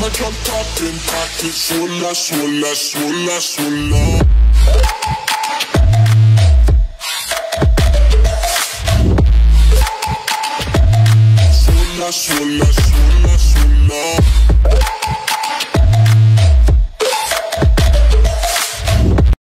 I'ma drop top in pocket, sola, sola, sola, sola. Sola, sola, sola, sola.